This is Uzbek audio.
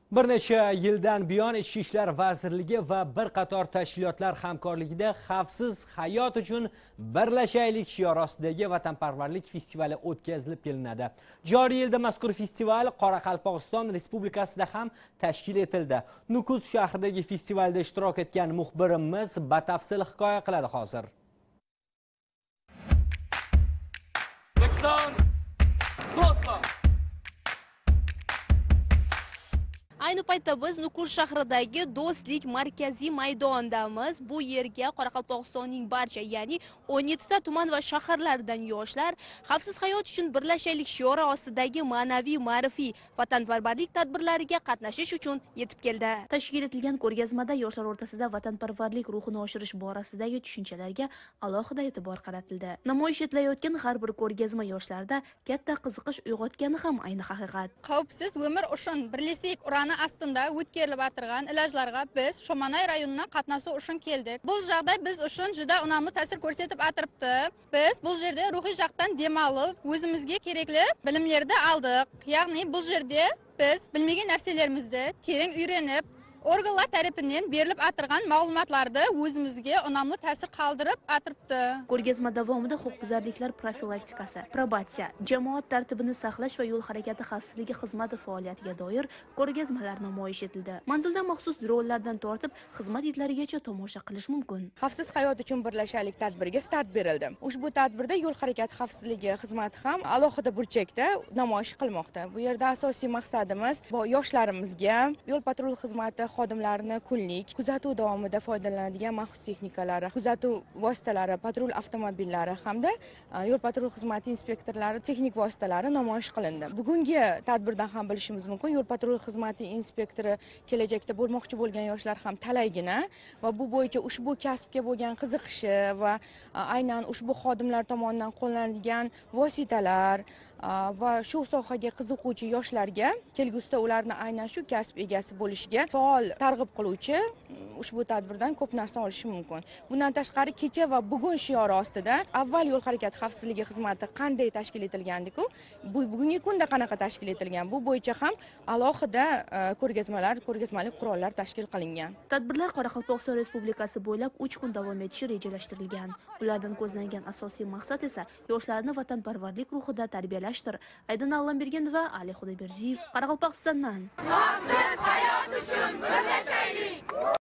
Bir necha yildan buyon Ichki ishlar vazirligi va bir qator tashkilotlar hamkorligida Xavfsiz hayot uchun birlashaylik shiori ostidagi vatanparvarlik festivali o'tkazilib kelinadi. Joriy yilda mazkur festival Qoraqalpog'iston Respublikasida ham tashkil etildi. Nukus shahridagi festivalda ishtirok etgan muxbirimiz batafsil hikoya qiladi hozir. Ayni paytda biz Nukus shahridagi Do'stlik markaziy maydonidamiz. Bu yerga Qoraqalpog'istonning barcha, ya'ni 17 ta tuman va shaharlardan yoshlar Xavfsiz hayot uchun birlashaylik shiori ostidagi ma'naviy, ma'rifiy, vatanparvarlik tadbirlariga qatnashish uchun yetib keldi. Tashkil etilgan ko'rgazmada yoshlar o'rtasida vatanparvarlik ruhini oshirish borasidagi tushunchalarga alohida e'tibor qaratildi. Namoyish etilayotgan har bir ko'rgazma yoshlarda katta qiziqish uyg'otgani ham ayni haqiqat. Xavfsiz umr uchun birlashaylik urani aslida o'tkazilib o'tirgan ilojlarga biz Shomonay rayonidan qatnashish uchun keldik. Bu joyda biz uchun juda unumli ta'sir ko'rsatib o'tiribdi. Biz bu yerda ruhiy jihatdan dam olib, o'zimizga kerakli bilimlarni oldik. Ya'ni bu yerda biz bilmagan narsalarimizni teran o'rganib, organlar tarafidan berilib o'tirgan ma'lumotlarni o'zimizga unumli ta'sir qoldirib o'tiribdi. Ko'rgazma davomida huquqbuzarliklar profilaktikasi, probatsiya, jamoat tartibini saqlash va yo'l harakati xavfsizligi xizmati faoliyatiga doir ko'rgazmalar namoyish etildi. Manzilda maxsus dronlardan tortib xizmat itlarigacha tomosha qilish mumkin. Xavfsiz hayot uchun birlashaylik tadbiriga start berildi. Ushbu tadbirda yo'l harakati xavfsizligi xizmati ham alohida burchakda namoyish qilmoqda. Bu yerda asosiy maqsadimiz yoshlarimizga yo'l patrul xizmati xodimlarini kunlik kuzatuv davomida foydalanadigan maxsus texnikalari, kuzatuv vositalari, patrul avtomobillari hamda yo'l patrul xizmati inspektorlari texnik vositalari namoyish qilindi. Bugungi tadbirdan ham bilishimiz mumkin, yo'l patrul xizmati inspektori kelajakda bo'lmoqchi bo'lgan yoshlar ham talaygina va bu bo'yicha ushbu kasbga bo'lgan qiziqishi va aynan ushbu xodimlar tomonidan qo'llanilgan vositalar va shu sohaga qiziquvchi yoshlarga kelgusida ularni aynan shu kasb egasi bo'lishiga faol targ'ib qiluvchi ushbu tadbirdan ko'p narsa olishi mumkin. Bundan tashqari kecha va bugun shiori ostida avval yo'l harakati xavfsizligi xizmati qanday tashkil etilgandiku, bugungi kunda qanaqa tashkil etilgan, bu bo'yicha ham alohida ko'rgazmalik qurollar tashkil qilingan. Tadbirlar Qoraqalpog'iston Respublikasi bo'ylab 3 kun davom etishi rejalashtirilgan. Ulardan ko'zlangan asosiy maqsad esa yoshlarni vatanparvarlik ruhida tarbiyalashdir. Aydin Allambergen va Ali Xudoyberdiyev, Qoraqalpog'istondan. Xavfsiz hayot uchun birlashaylik.